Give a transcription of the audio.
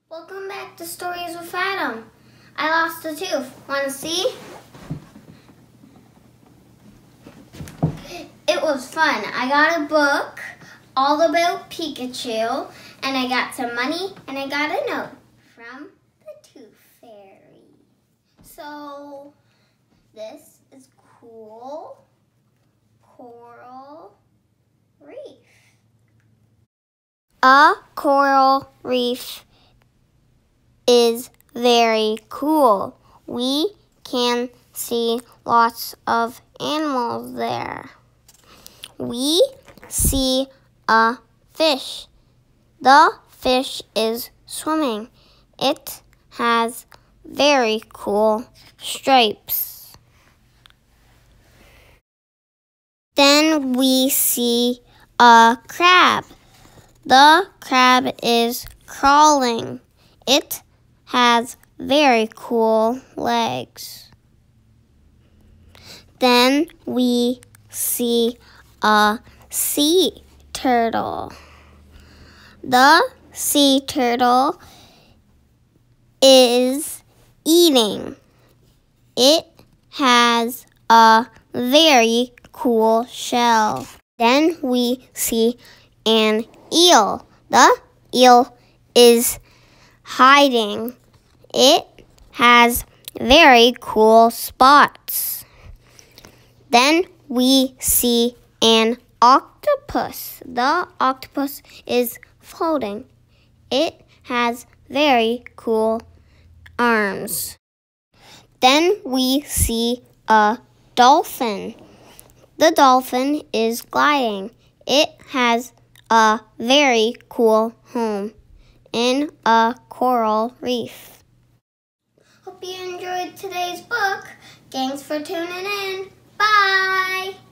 Welcome back to Stories with Adam. I lost a tooth. Want to see? It was fun. I got a book all about Pikachu, and I got some money, and I got a note from the Tooth Fairy. So, this is cool coral reef. A coral reef is very cool. We can see lots of animals there. We see a fish. The fish is swimming. It has very cool stripes. Then we see a crab. The crab is crawling. It has very cool legs. Then we see a sea turtle. The sea turtle is eating. It has a very cool shell. Then we see an eel. The eel is hiding. It has very cool spots. Then we see an octopus. The octopus is floating. It has very cool arms. Then we see a dolphin. The dolphin is gliding. It has a very cool home in a coral reef. Hope you enjoyed today's book. Thanks for tuning in. Bye!